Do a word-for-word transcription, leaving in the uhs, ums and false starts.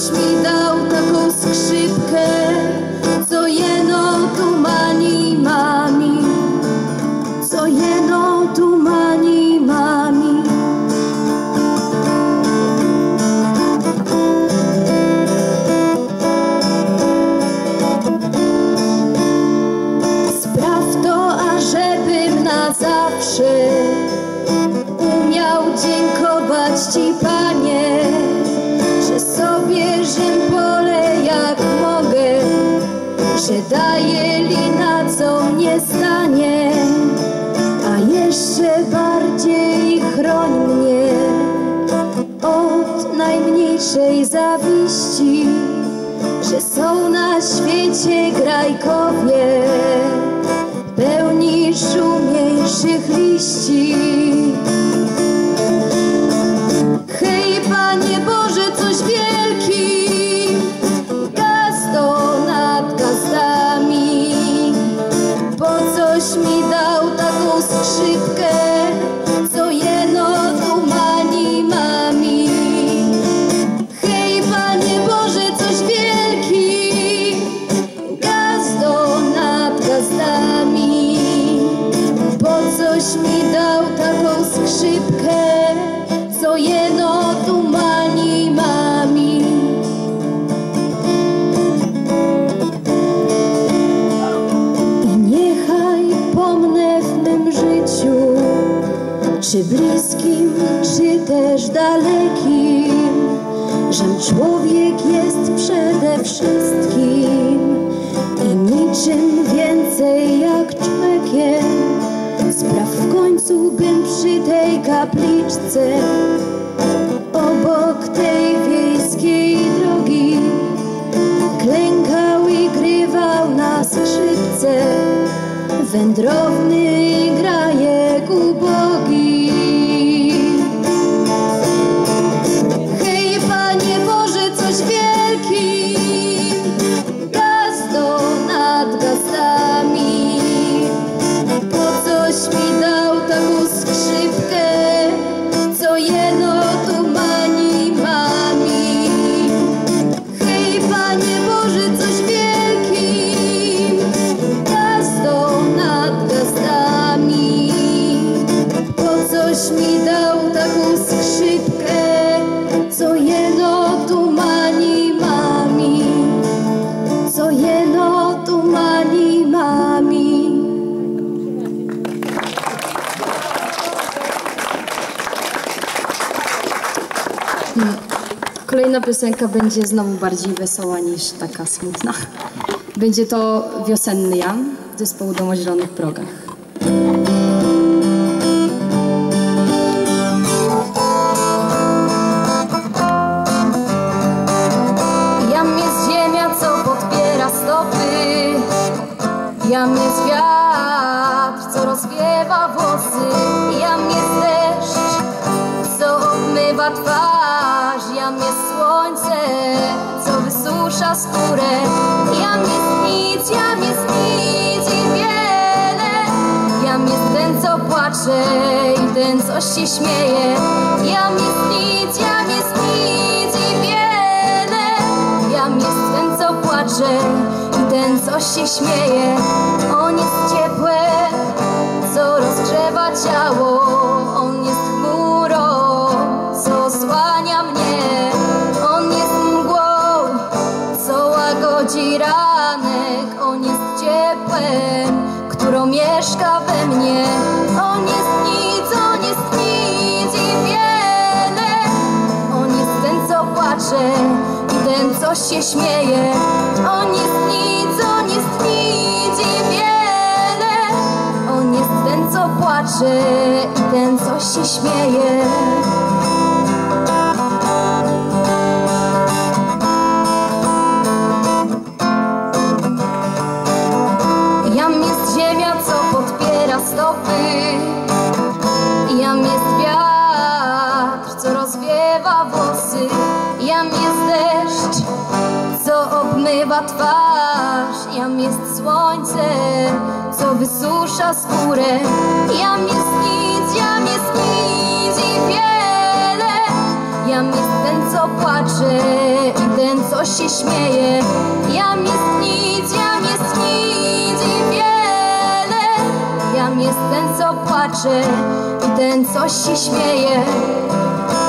coś mi dał taką skrzypkę, co jeno tumani mami, co jeno tumani mami. Spraw to, ażebym na zawsze umiał dziękować Ci, Panie, że sobie rzym pole jak mogę, że daje lina, co mnie stanie, a jeszcze bardziej chroń mnie od najmniejszej zawiści, że są na świecie grajkowie pełni szumniejszych liści. Hej, Panie Boże, coś wielki, gazdo nad gazdami, po coś mi dał taką skrzypkę, co jeno tumani mami. Hej, Panie Boże, coś wielki, gazdo nad gazdami, po coś mi dał taką skrzypkę, co jeno tumani mami. I niechaj pomnę w mym życiu, czy bliskim, czy też dalekim, żem człowiek jest przede wszystkim i niczym więcej jak człowiekiem. Spraw w końcu bym przy tej kapliczce, obok tej wiejskiej drogi, klękał i grywał na skrzypce wędrowny grajek ubogi. Hej, Panie Boże, coś wielki, gazdo nad gazdami, po coś mi dał taką skrzypkę, co jeno tumani mami. Hej, Panie Boże, coś wielki, gazdo nad gazdami, po coś mi dał taką skrzypkę, co jeno tumani mami, co jeno tumani mami. Kolejna piosenka będzie znowu bardziej wesoła niż taka smutna. Będzie to Wiosenny Jan zespołu Dom o Zielonych Progach. Jam jest ziemia, co podpiera stopy, jam jest wiatr, co rozwiewa włosy, jam jest deszcz, co obmywa twarz, jam jest słońce, co wysusza skórę, jam jest nic, jam jest nic i wiele, jam jest ten, co płacze i ten, co się śmieje, jam jest nic, jam jest nic i wiele, jam jest ten, co płacze i ten, co się śmieje. On jest ciepłe, co rozgrzewa ciało, on jest chmurą, co osłania mnie, on jest mgłą, co łagodzi ranek, on jest ciepłem, którą mieszka we mnie. On jest nic, on jest nic i wiele, on jest ten, co płacze i ten, co się śmieje. On jest nic, on jest nic i wiele, on jest ten, co płacze i ten, co się śmieje. Jam jest ziemia, co podpiera stopy, jam jest wiatr, co rozwiewa włosy, jam jest deszcz, co obmywa twarz, jam jest słońce, co wysusza skórę, jam jest nic, jam jest nic i wiele, jam jest ten, co płacze i ten, co się śmieje. Jam jest nic, jam jest nic i wiele. Jam jest ten, co płacze i ten, co się śmieje.